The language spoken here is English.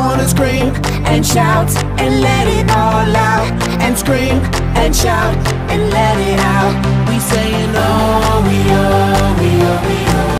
wanna scream and shout and let it all out, and scream and shout and let it out.